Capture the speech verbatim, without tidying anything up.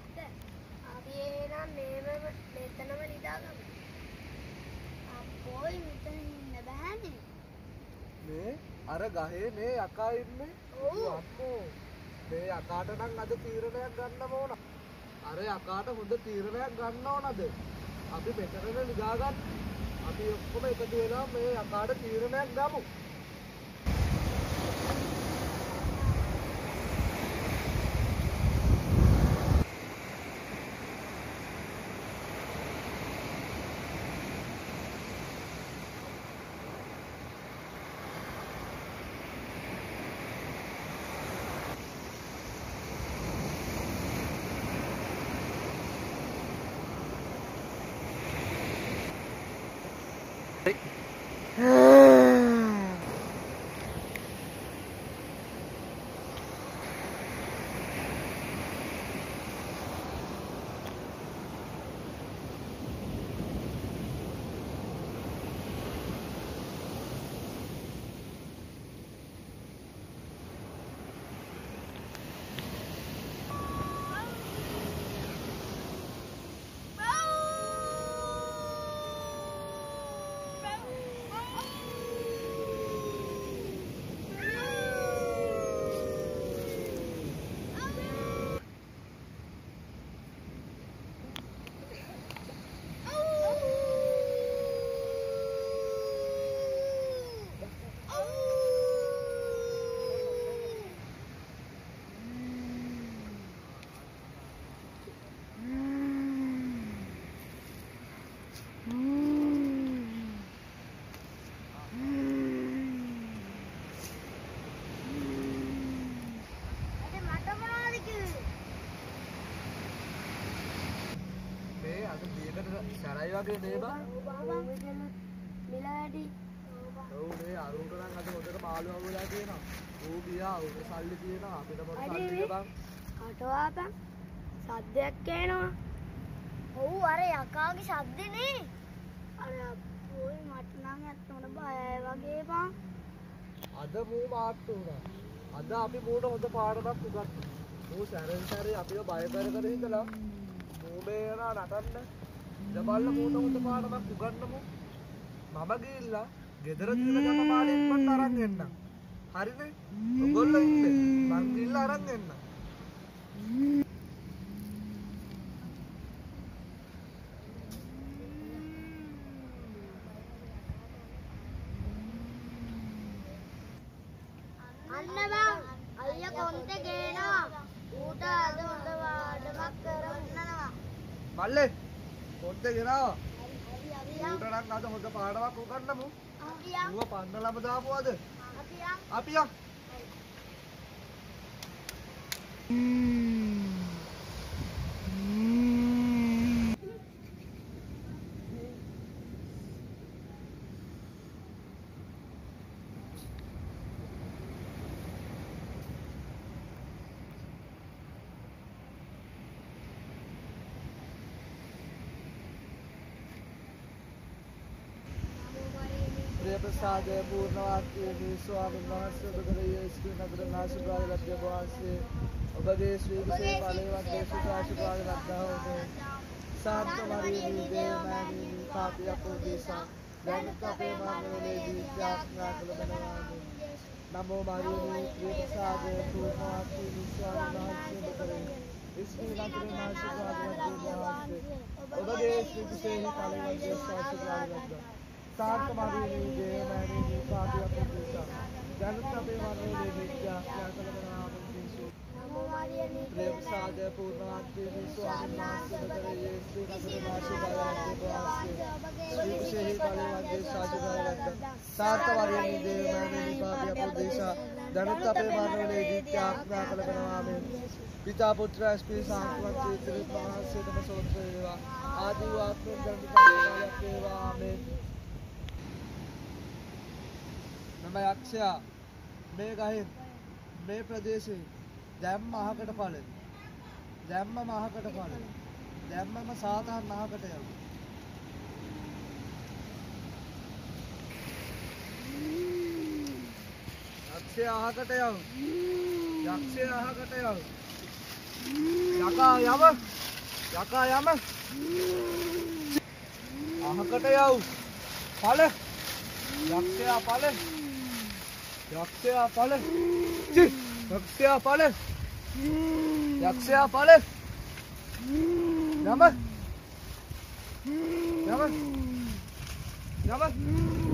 ඇත්ත. අපි එහෙනම් මේව මෙතනම නිදාගමු. අපෝයි මෙතන ඉන්න බෑනේ. මේ අර ගහේ මේ යකා ඉන්නේ. ඔව්. අම්මෝ. මේ යකාට නම් අද තීරණයක් ගන්න ඕන. අර යකාට හොඳ තීරණයක් ගන්න ඕනද? අපි මෙතනම නිදාගන්න. අපි ඔක්කොම එකතු වෙලා මේ යකාට තීරණයක් ගමු. සරයි වගේ නේ බං. මිල වැඩි. ඔව් නේ අරුන්ට නම් අද හොඳට මාළු අවුලා තියෙනවා. ඌ ගියා උට සල්ලි තියෙනවා අපිට මොකද සල්ලිද බං? කටවා බං. සද්දයක් එනවා. ඔව් අර යකාගේ සද්දනේ. අර අපෝයි මට නම් ඇත්තම බයයි වගේ බං. අද මූ මාට්ටු උනා. අද අපි මූට හොඳ පාඩමක් උගන්වනවා. මූ සැරෙන් සැරේ අපිව බය කර කර ඉඳලා මූ බේරා නටන්න. ඉතබල්ල මූට හොඳ පාඩමක් උගන්වමු. මම ගිහිල්ලා ගෙදර තියෙන ගම මාළේ ඉක්මනට අරන් එන්නම්. හරිනේ? ඔයගොල්ලෝ ඉන්න. මං ගිහිල්ලා අරන් එන්නම්. අන්න බං අයියා කොන්තේ ගේනවා. ඌට අද හොඳ පාඩමක් කරවන්නවා. මල්ලේ කොන්තේ ගෙනාවා. ඌට නම් අද හොඳ පාඩමක් උගන්වමු. අපි යම්. ඌව පන්නලම දාපුවද? අපි යම්. අපි යම්. ප්‍රසාද පූර්ණවාක්‍යයේ ස්වාමීන් වහන්සේ ඔබගේ ශ්‍රී නගර නාශිකාල ලබ්ධ වාසයේ ඔබගේ ශ්‍රී විශේෂ ඵලවත් දේශාශිකාල ලබ්ධවෝ සාන්ත මරියනි දේවමෑණිනි පාපියක් උදෙසා දැනට අපේ මාර්ගවලදී ත්‍යාගනා කළ බණවාමි නමෝ මරියනි ප්‍රසාද පූර්ණවාක්‍යයේ ස්වාමීන් වහන්සේ ඔබගේ ශ්‍රී නගර නාශිකාල ලබ්ධ වාසයේ ඔබගේ ශ්‍රී විශේෂ ඵලවත් දේශාශිකාල ලබ්ධ सात मारी दे मैंने पापिया को देखा जनता पे मारने ले दिया क्या कर बना आपने प्रेम साधे पूर्णांति स्वामी नाथ बदले ये श्री नगर नाशी बाला के पास श्री से ही काले वादे साधु बाला सात मारी दे मैंने पापिया को देखा जनता पे मारने ले दिया क्या कर बना आपने पिता पुत्र एसपी सांत्वंत त्रिप महासे नम सोत्रेवा आदि वाक्य जनता पे केवा आमेन මම යක්ෂයා මේ ගහෙන් මේ ප්‍රදේශේ දැම්ම අහකට ඵල දැම්ම මහකට ඵල දැම්මම සාතන් අහකට යනවා යක්ෂයා අහකට යනවා යක්ෂයා අහකට යනවා යකා යම යකා යම අහකට යව් ඵල යක්ෂයා ඵල යක්ෂයා ඵල චි යක්ෂයා ඵල යක්ෂයා ඵල යම යම යම